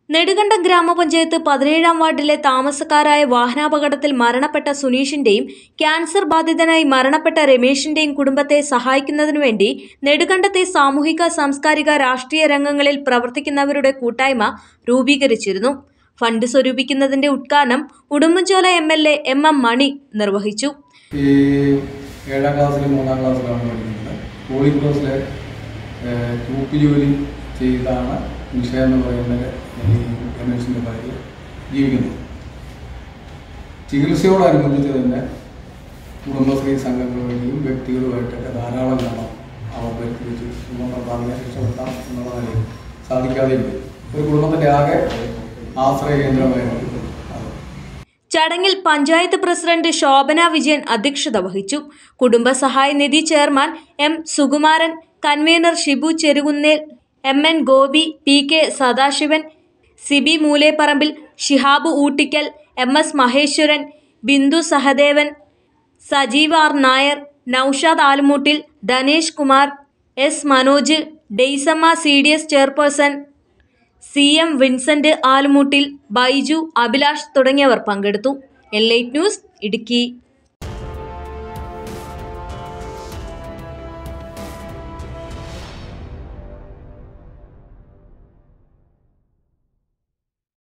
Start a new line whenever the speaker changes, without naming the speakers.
നെടുങ്കണ്ടം ഗ്രാമപഞ്ചായത്ത് 17-ാം വാർഡിലെ താമസക്കാരായ വാഹനാപകടത്തിൽ മരണപ്പെട്ട സുനീഷിന്റെയും ക്യാൻസർ ബാധിതനായി മരണപ്പെട്ട രമേശിന്റെയും കുടുംബത്തെ സഹായിക്കുന്നതിനുവേണ്ടി നെടുങ്കണ്ടത്തെ സാമൂഹിക സാംസ്കാരിക രാഷ്ട്രീയ രംഗങ്ങളിൽ പ്രവർത്തിക്കുന്നവരുടെ കൂട്ടായ്മ രൂപീകരിച്ചിരുന്നു. ഫണ്ട് സ്വരൂപിക്കുന്നതിന്റെ ഉദ്ഘാടനം ഉടുമ്പൻചോല MLA MM മണി നിർവഹിച്ചു.
7ാം ക്ലാസ്സിലും 3ാം ക്ലാസ്സിലാണ് പഠിക്കുന്നത്. പോളിംഗ് ക്ലാസ്സിലെ ഗ്രൂപ്പ് ജോലി ചെയ്താണ് വിഷയം എന്ന് പറയുന്നത് രമേശിൻ്റെ ഭാര്യ ജീവിക്കുന്നത്. ചികിത്സയോടനുബന്ധിച്ച് തന്നെ കുടുംബശ്രീ സംഘങ്ങൾ വഴിയും വ്യക്തികളുമായിട്ടൊക്കെ ധാരാളം പണം അവർ വരുത്തി വെച്ച് ഭർത്താവിനെ രക്ഷപ്പെടുത്താം എന്നുള്ള നിലയിൽ സാധിക്കാതെയും ഒരു കുടുംബത്തിൻ്റെ ആകെ ആശ്രയ കേന്ദ്രമായിരുന്നു.
ചടങ്ങിൽ പഞ്ചായത്ത് പ്രസിഡന്റ് ശോഭന വിജയൻ അധ്യക്ഷത വഹിച്ചു. കുടുംബസഹായ നിധി chairman M Sukumaran, convener Shibu Cherukunnel, MN Gopi, PK Sadasivan, Sibi Moolepparambil, Shihab Oottikkal, MS Maheswaran, Bindu Sahadevan, Sajeev R Nair, Noushad Alumoottil, Dhanesh Kumar, S Manoj, Daisamma CDS chairperson, CM Vincent Alumoottil, Baiju, Abhilash തുടങ്ങിയവർ പങ്കെടുത്തു. L8 news, Idukki.